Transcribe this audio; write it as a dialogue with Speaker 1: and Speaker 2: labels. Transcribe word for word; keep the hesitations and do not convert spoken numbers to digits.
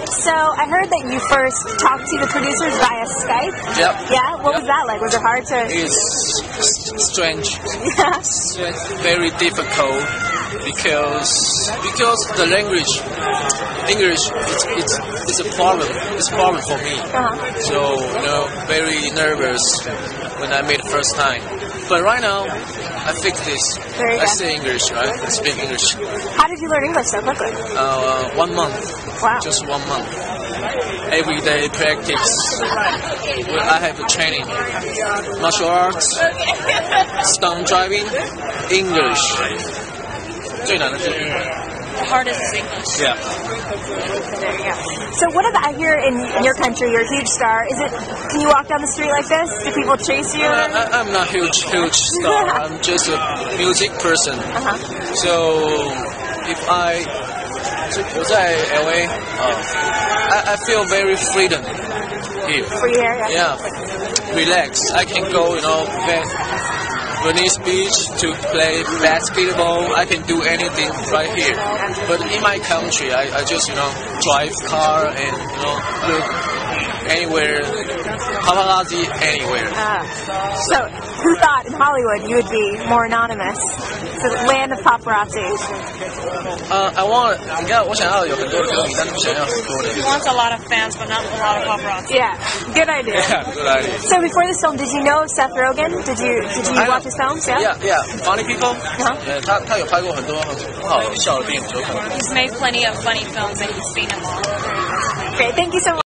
Speaker 1: So I heard that you first talked to the producers via Skype.
Speaker 2: Yep.
Speaker 1: Yeah? What
Speaker 2: yep.
Speaker 1: was that like? Was it hard to...
Speaker 2: It's strange.
Speaker 1: Yeah.
Speaker 2: Strange, very difficult because because the language, English, it's it's, it's a problem. It's a problem for me.
Speaker 1: Uh-huh.
Speaker 2: So, you know, very nervous when I made the first time. But right now, I fix this.
Speaker 1: Very
Speaker 2: I
Speaker 1: good.
Speaker 2: say English, right? I speak English.
Speaker 1: How did you learn English so quickly?
Speaker 2: Uh, one month.
Speaker 1: Wow.
Speaker 2: Just one month. Every day practice. I have a training. Martial arts, stunt driving, English. 最难的就是英文。
Speaker 3: The hardest is English.
Speaker 2: Yeah.
Speaker 1: There you go. So what about here in, in your country? You're a huge star. Is it? Can you walk down the street like this? Do people chase you?
Speaker 2: Uh, I, I'm not huge, huge star. I'm just a music person.
Speaker 1: Uh-huh.
Speaker 2: So if I 我在 L A, uh, I, I feel very freedom here.
Speaker 1: Free here, yeah.
Speaker 2: Yeah, relax. I can go, you know, Venice Beach to play basketball. I can do anything right here. But in my country, I, I just, you know, drive car and, you know, look anywhere, paparazzi anywhere.
Speaker 1: Uh, so, who thought in Hollywood you would be more anonymous? It's a land of paparazzi.
Speaker 2: Uh, I want, 你看，我想要有很多的歌迷，但是不想要很多的。
Speaker 3: He wants a lot of fans, but not a lot of paparazzi.
Speaker 1: Yeah, good idea.
Speaker 2: Yeah, good idea.
Speaker 1: So before this film, did you know Seth Rogen? Did you did you
Speaker 2: I
Speaker 1: watch
Speaker 2: know.
Speaker 1: his films? Yeah.
Speaker 2: Yeah, yeah. Funny people.
Speaker 1: Uh-huh.
Speaker 2: 呃，他他有拍过很多很很好笑的电影，有可能。
Speaker 3: He's made plenty of funny films and he's seen them all.
Speaker 1: Great, thank you so much.